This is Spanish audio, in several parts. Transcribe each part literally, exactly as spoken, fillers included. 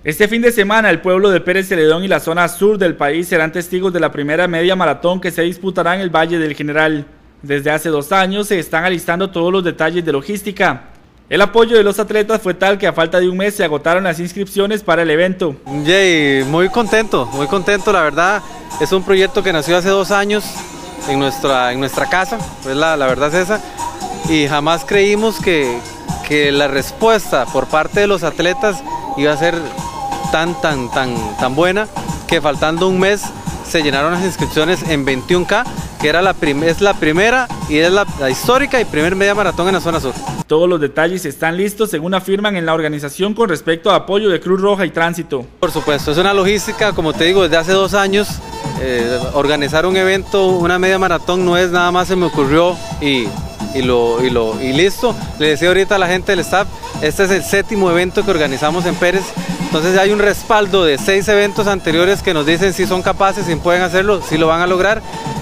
Este fin de semana el pueblo de Pérez Celedón y la zona sur del país serán testigos de la primera media maratón que se disputará en el Valle del General. Desde hace dos años se están alistando todos los detalles de logística. El apoyo de los atletas fue tal que a falta de un mes se agotaron las inscripciones para el evento. Jay, muy contento, muy contento, la verdad. Es un proyecto que nació hace dos años en nuestra, en nuestra casa, pues la, la verdad es esa. Y jamás creímos que, que la respuesta por parte de los atletas iba a ser tan, tan, tan, tan buena, que faltando un mes se llenaron las inscripciones en veintiuno K, que era la es la primera y es la, la histórica y primer media maratón en la zona sur. Todos los detalles están listos según afirman en la organización con respecto a apoyo de Cruz Roja y Tránsito. Por supuesto, es una logística, como te digo, desde hace dos años. Eh, organizar un evento, una media maratón, no es nada más se me ocurrió y, y, lo, y, lo, y listo. Le decía ahorita a la gente del staff, este es el séptimo evento que organizamos en Pérez. Entonces hay un respaldo de seis eventos anteriores que nos dicen si son capaces, si pueden hacerlo, si lo van a lograr.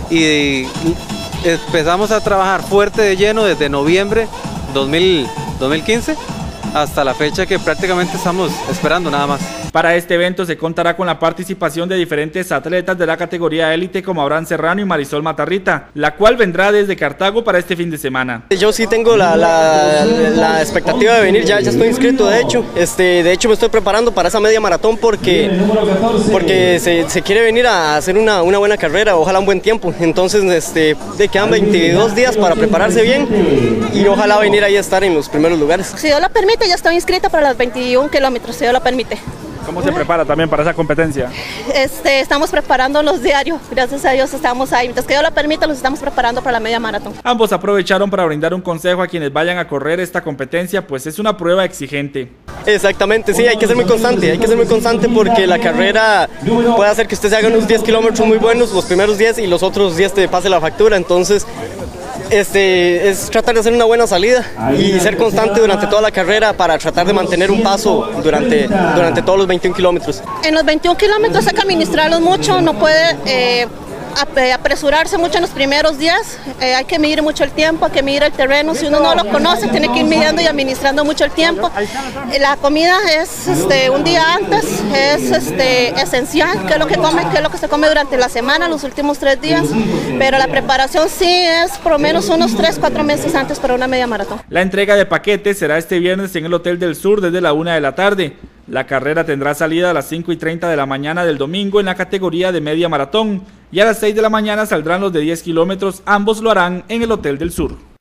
Y empezamos a trabajar fuerte de lleno desde noviembre dos mil quince hasta la fecha que prácticamente estamos esperando nada más. Para este evento se contará con la participación de diferentes atletas de la categoría élite como Abraham Serrano y Marisol Matarrita, la cual vendrá desde Cartago para este fin de semana. Yo sí tengo la, la, la expectativa de venir, ya, ya estoy inscrito de hecho, este, de hecho me estoy preparando para esa media maratón porque, porque se, se quiere venir a hacer una, una buena carrera, ojalá un buen tiempo, entonces este, de quedan veintidós días para prepararse bien y ojalá venir ahí a estar en los primeros lugares. Si Dios lo permite, ya estoy inscrita para los veintiún kilómetros, si Dios lo permite. ¿Cómo se prepara también para esa competencia? Este, estamos preparándonos diario, gracias a Dios estamos ahí. Mientras que Dios lo permita, los estamos preparando para la media maratón. Ambos aprovecharon para brindar un consejo a quienes vayan a correr esta competencia, pues es una prueba exigente. Exactamente, sí, hay que ser muy constante, hay que ser muy constante porque la carrera puede hacer que usted se haga unos diez kilómetros muy buenos, los primeros diez y los otros diez te pase la factura, entonces Este, es tratar de hacer una buena salida y ser constante durante toda la carrera para tratar de mantener un paso durante, durante todos los veintiún kilómetros. En los veintiún kilómetros hay que administrarlos mucho, no puede eh, apresurarse mucho en los primeros días, eh, hay que medir mucho el tiempo, hay que medir el terreno, si uno no lo conoce tiene que ir midiendo y administrando mucho el tiempo. La comida es este, un día antes, es este, esencial, qué es lo que come, qué es lo que se come durante la semana, los últimos tres días, pero la preparación sí es por lo menos unos tres, cuatro meses antes para una media maratón. La entrega de paquetes será este viernes en el Hotel del Sur desde la una de la tarde. La carrera tendrá salida a las cinco y treinta de la mañana del domingo en la categoría de media maratón y a las seis de la mañana saldrán los de diez kilómetros, ambos lo harán en el Hotel del Sur.